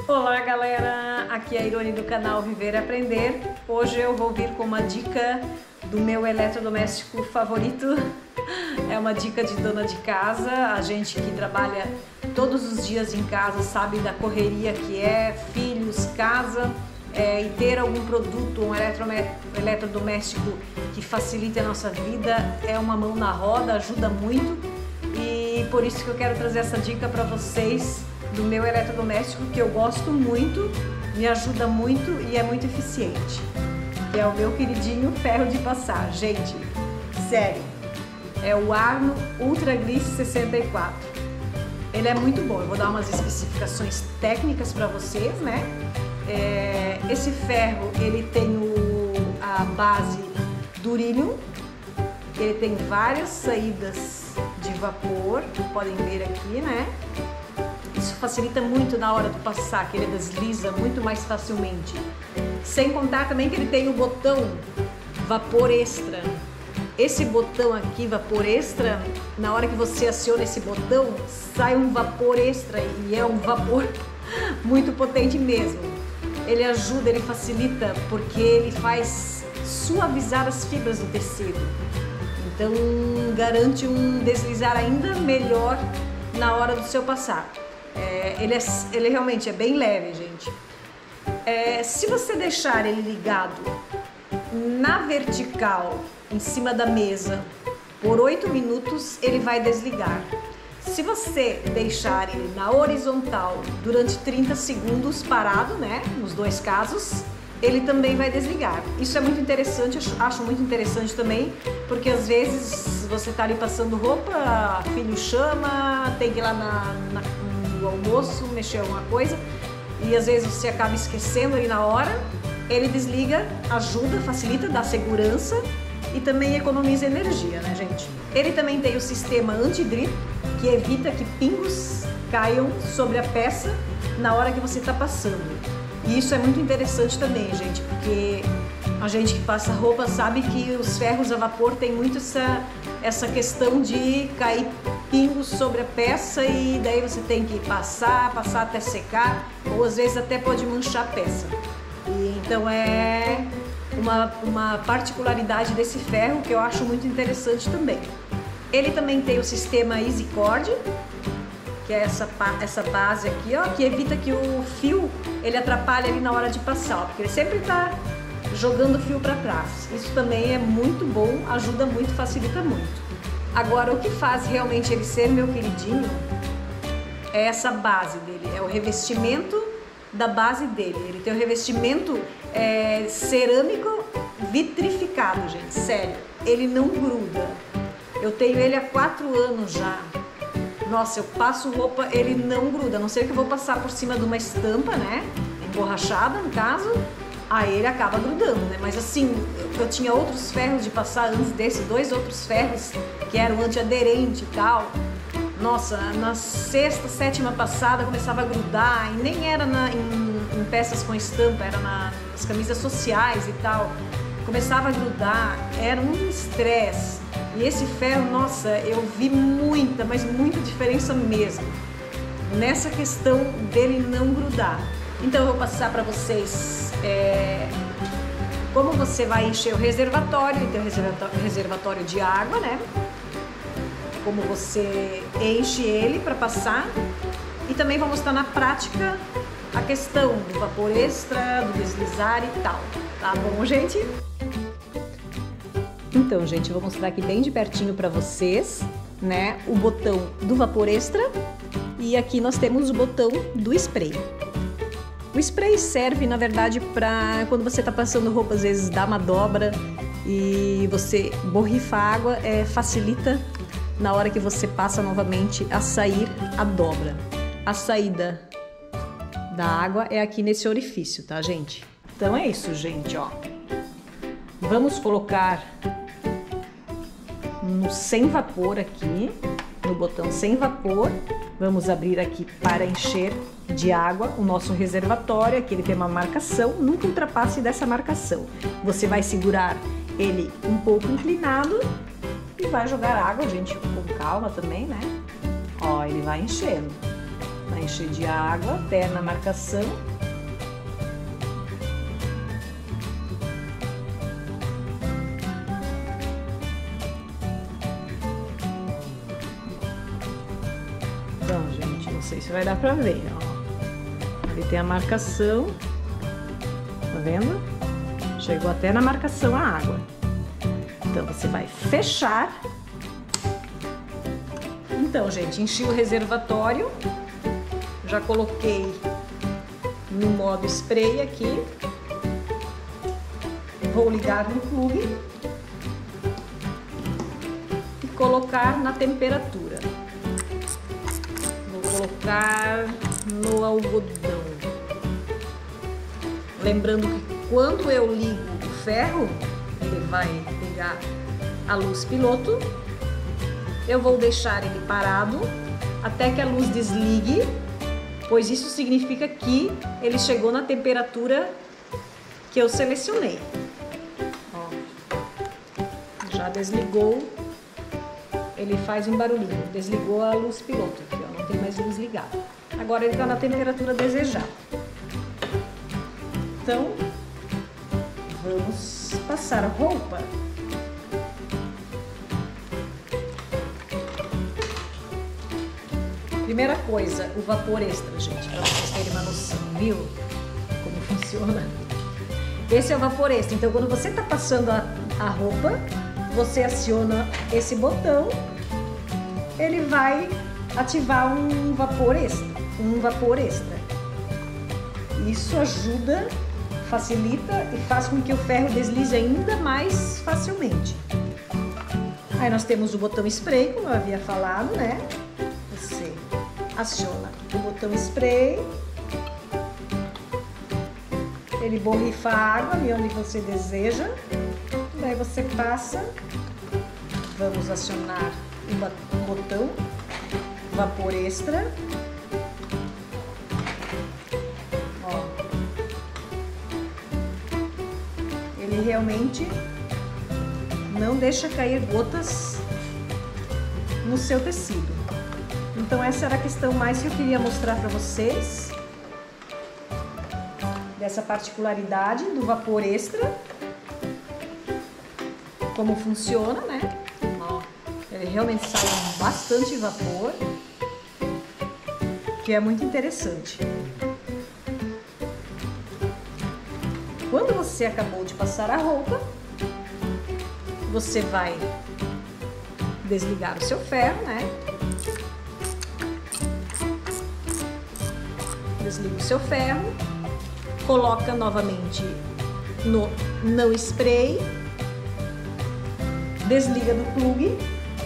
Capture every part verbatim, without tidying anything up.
Olá galera, aqui é a Irone do canal Viver e Aprender. Hoje eu vou vir com uma dica do meu eletrodoméstico favorito. É uma dica de dona de casa. A gente que trabalha todos os dias em casa sabe da correria que é, filhos, casa, é, e ter algum produto, um eletrodoméstico que facilite a nossa vida é uma mão na roda, ajuda muito. E por isso que eu quero trazer essa dica para vocês do meu eletrodoméstico, que eu gosto muito, me ajuda muito e é muito eficiente, que é o meu queridinho ferro de passar. Gente, sério, é o Arno Ultra Gliss sessenta e quatro. Ele é muito bom, eu vou dar umas especificações técnicas para vocês, né? É, esse ferro, ele tem o, a base Durillium, ele tem várias saídas de vapor, podem ver aqui, né? Isso facilita muito na hora de passar, que ele desliza muito mais facilmente. Sem contar também que ele tem o botão vapor extra. Esse botão aqui, vapor extra, na hora que você aciona esse botão, sai um vapor extra e é um vapor muito potente mesmo. Ele ajuda, ele facilita, porque ele faz suavizar as fibras do tecido. Então garante um deslizar ainda melhor na hora do seu passar. É, ele, é, ele realmente é bem leve, gente. É, se você deixar ele ligado na vertical, em cima da mesa, por oito minutos, ele vai desligar. Se você deixar ele na horizontal durante trinta segundos parado, né, nos dois casos, ele também vai desligar. Isso é muito interessante, acho, acho muito interessante também, porque às vezes você tá ali passando roupa, filho chama, tem que ir lá na, na do almoço, mexer alguma coisa e às vezes você acaba esquecendo ali na hora. Ele desliga, ajuda, facilita, dá segurança e também economiza energia, né, gente? Ele também tem o sistema anti-drip, que evita que pingos caiam sobre a peça na hora que você está passando. E isso é muito interessante também, gente, porque a gente que passa roupa sabe que os ferros a vapor tem muito essa, essa questão de cair pingos sobre a peça e daí você tem que passar, passar até secar, ou às vezes até pode manchar a peça. E, então é uma, uma particularidade desse ferro que eu acho muito interessante também. Ele também tem o sistema EasyCord, que é essa, essa base aqui, ó, que evita que o fio ele atrapalhe ali na hora de passar, ó, porque ele sempre está jogando o fio para trás. Isso também é muito bom, ajuda muito, facilita muito. Agora, o que faz realmente ele ser meu queridinho é essa base dele, é o revestimento da base dele. Ele tem o revestimento é, cerâmico vitrificado, gente, sério, ele não gruda. Eu tenho ele há quatro anos já. Nossa, eu passo roupa, ele não gruda, a não ser que eu vou passar por cima de uma estampa, né, emborrachada no caso, aí ele acaba grudando, né, mas assim, eu tinha outros ferros de passar antes desse, dois outros ferros que eram antiaderente e tal. Nossa, na sexta, sétima passada começava a grudar e nem era na, em, em peças com estampa, era na, nas camisas sociais e tal. Começava a grudar, era um estresse. E esse ferro, nossa, eu vi muita, mas muita diferença mesmo nessa questão dele não grudar. Então eu vou passar para vocês é, como você vai encher o reservatório. Ele tem o reservatório, reservatório de água, né? Como você enche ele para passar. E também vou mostrar na prática a questão do vapor extra, do deslizar e tal. Tá bom, gente? Então, gente, eu vou mostrar aqui bem de pertinho para vocês, né, o botão do vapor extra e aqui nós temos o botão do spray. O spray serve, na verdade, para quando você tá passando roupa, às vezes dá uma dobra e você borrifa a água, é, facilita na hora que você passa novamente a sair a dobra. A saída da água é aqui nesse orifício, tá, gente? Então é isso, gente, ó. Vamos colocar no sem vapor aqui, no botão sem vapor, vamos abrir aqui para encher de água o nosso reservatório. Aqui ele tem uma marcação, nunca ultrapasse dessa marcação. Você vai segurar ele um pouco inclinado e vai jogar água, gente, com calma também, né? Ó, ele vai enchendo. Vai encher de água até na marcação. Então, gente, não sei se vai dar pra ver, ó. Ali tem a marcação, tá vendo? Chegou até na marcação a água. Então, você vai fechar. Então, gente, enchi o reservatório. Já coloquei no modo spray aqui. Vou ligar no plugue e colocar na temperatura. Vou colocar no algodão. Lembrando que quando eu ligo o ferro, ele vai ligar a luz piloto. Eu vou deixar ele parado até que a luz desligue, pois isso significa que ele chegou na temperatura que eu selecionei. Ó, já desligou, ele faz um barulhinho, desligou a luz piloto, aqui, ó, não tem mais luz ligada. Agora ele está na temperatura desejada. Então, vamos passar a roupa. Primeira coisa, o vapor extra, gente, para vocês terem uma noção, viu? Como funciona. Esse é o vapor extra. Então, quando você está passando a, a roupa, você aciona esse botão, ele vai ativar um vapor extra, um vapor extra. Isso ajuda, facilita e faz com que o ferro deslize ainda mais facilmente. Aí nós temos o botão spray, como eu havia falado, né? Você aciona o botão spray, ele borrifa a água ali onde você deseja, daí você passa. Vamos acionar o botão vapor extra. Ó, ele realmente não deixa cair gotas no seu tecido. Então essa era a questão mais que eu queria mostrar para vocês, dessa particularidade do vapor extra, como funciona, né? Ó, ele realmente sai bastante vapor, que é muito interessante. Quando você acabou de passar a roupa, você vai desligar o seu ferro, né? Desliga o seu ferro, coloca novamente no não spray, desliga do plugue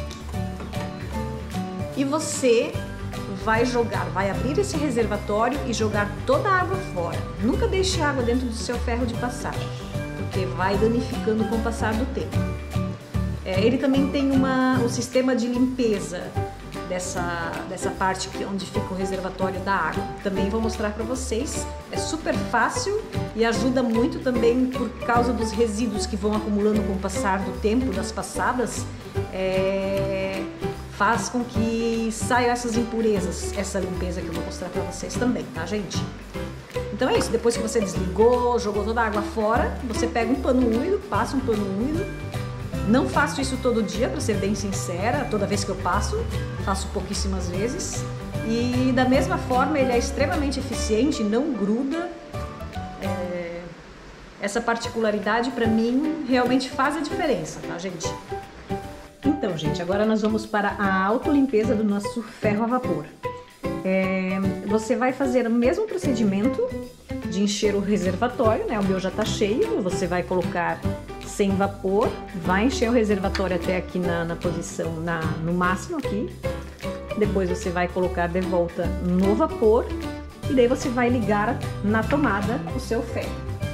e você vai jogar, vai abrir esse reservatório e jogar toda a água fora. Nunca deixe água dentro do seu ferro de passar, porque vai danificando com o passar do tempo. É, ele também tem uma, um sistema de limpeza dessa, dessa parte que, onde fica o reservatório da água. Também vou mostrar para vocês. É super fácil e ajuda muito também por causa dos resíduos que vão acumulando com o passar do tempo, das passadas. É, faz com que saiam essas impurezas, essa limpeza que eu vou mostrar para vocês também, tá, gente? Então é isso, depois que você desligou, jogou toda a água fora, você pega um pano úmido, passa um pano úmido. Não faço isso todo dia, para ser bem sincera, toda vez que eu passo, faço pouquíssimas vezes. E da mesma forma ele é extremamente eficiente, não gruda. É... Essa particularidade para mim realmente faz a diferença, tá, gente? Então, gente, agora nós vamos para a autolimpeza do nosso ferro a vapor. É... Você vai fazer o mesmo procedimento de encher o reservatório, né? O meu já tá cheio, você vai colocar sem vapor, vai encher o reservatório até aqui na, na posição, na, no máximo aqui. Depois você vai colocar de volta no vapor e daí você vai ligar na tomada o seu ferro.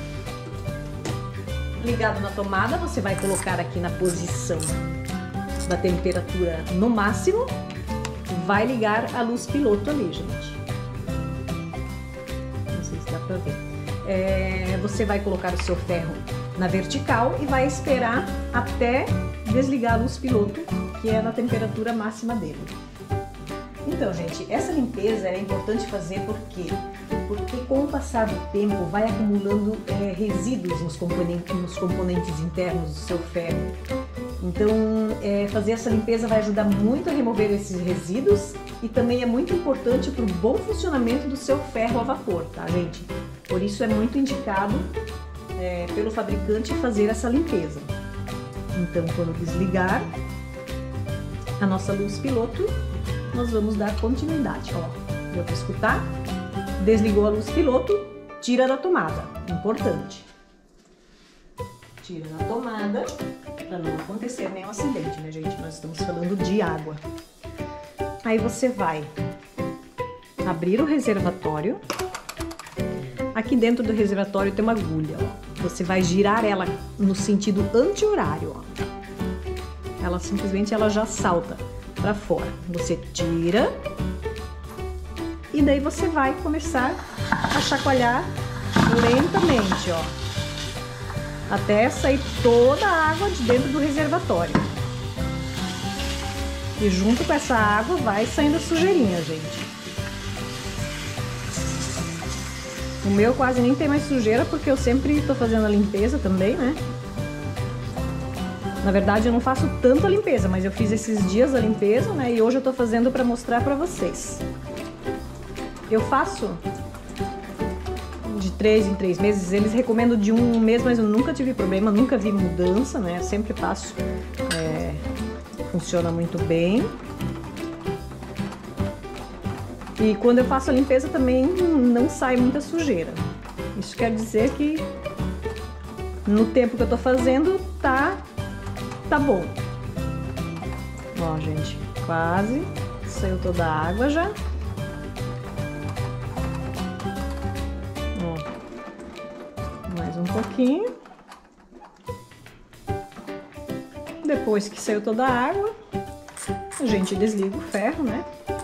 Ligado na tomada, você vai colocar aqui na posição da temperatura no máximo, vai ligar a luz piloto ali, gente. Não sei se dá pra ver. É, você vai colocar o seu ferro na vertical e vai esperar até desligar a luz piloto, que é na temperatura máxima dele. Então, gente, essa limpeza é importante fazer por quê? Porque com o passar do tempo vai acumulando é, resíduos nos componentes, nos componentes internos do seu ferro. Então, é, fazer essa limpeza vai ajudar muito a remover esses resíduos e também é muito importante para o bom funcionamento do seu ferro a vapor, tá, gente? Por isso é muito indicado é, pelo fabricante fazer essa limpeza. Então, quando desligar a nossa luz piloto, nós vamos dar continuidade. Ó, deu para escutar? Desligou a luz piloto, tira da tomada. Importante. Tira da tomada para não acontecer nenhum acidente, né, gente? Nós estamos falando de água. Aí você vai abrir o reservatório. Aqui dentro do reservatório tem uma agulha, ó. Você vai girar ela no sentido anti-horário, ó. Ela simplesmente ela já salta para fora. Você tira e daí você vai começar a chacoalhar lentamente, ó, até sair toda a água de dentro do reservatório. E junto com essa água vai saindo a sujeirinha, gente. O meu quase nem tem mais sujeira porque eu sempre tô fazendo a limpeza também, né? Na verdade eu não faço tanta limpeza, mas eu fiz esses dias a limpeza, né? E hoje eu tô fazendo para mostrar para vocês. Eu faço de três em três meses, eles recomendam de um mês, mas eu nunca tive problema, nunca vi mudança, né? Eu sempre faço, é, funciona muito bem. E quando eu faço a limpeza também não sai muita sujeira. Isso quer dizer que no tempo que eu tô fazendo tá, tá bom. Ó, gente, quase saiu toda a água já. Mais um pouquinho. Depois que saiu toda a água, a gente desliga o ferro, né?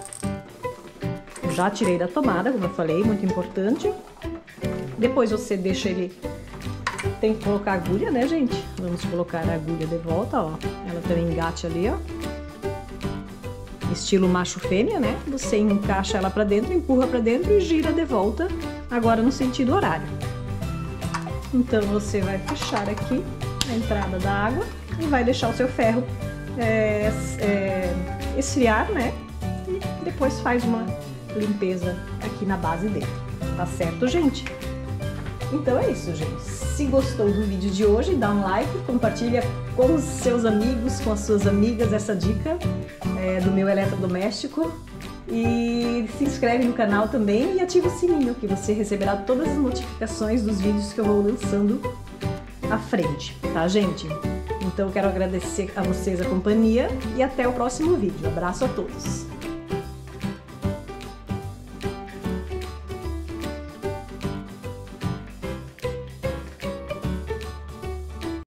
Já tirei da tomada, como eu falei, muito importante. Depois você deixa ele... Tem que colocar a agulha, né, gente? Vamos colocar a agulha de volta, ó. Ela tem um engate ali, ó. Estilo macho-fêmea, né? Você encaixa ela pra dentro, empurra pra dentro e gira de volta, agora no sentido horário. Então você vai fechar aqui a entrada da água e vai deixar o seu ferro é, é, esfriar, né? E depois faz uma limpeza aqui na base dele. Tá certo, gente? Então é isso, gente. Se gostou do vídeo de hoje, dá um like, compartilha com os seus amigos, com as suas amigas essa dica é, do meu eletrodoméstico. E se inscreve no canal também e ativa o sininho, que você receberá todas as notificações dos vídeos que eu vou lançando à frente, tá, gente? Então eu quero agradecer a vocês a companhia e até o próximo vídeo. Abraço a todos!